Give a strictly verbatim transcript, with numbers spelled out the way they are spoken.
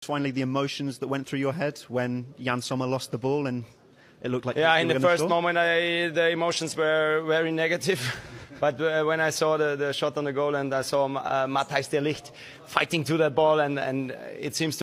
finally the emotions that went through your head when Jan Sommer lost the ball and it looked like yeah, you in were the gonna first score? moment, I, the emotions were very negative. But uh, when I saw the, the shot on the goal and I saw uh, Matthijs de Ligt fighting to that ball, and, and it seems to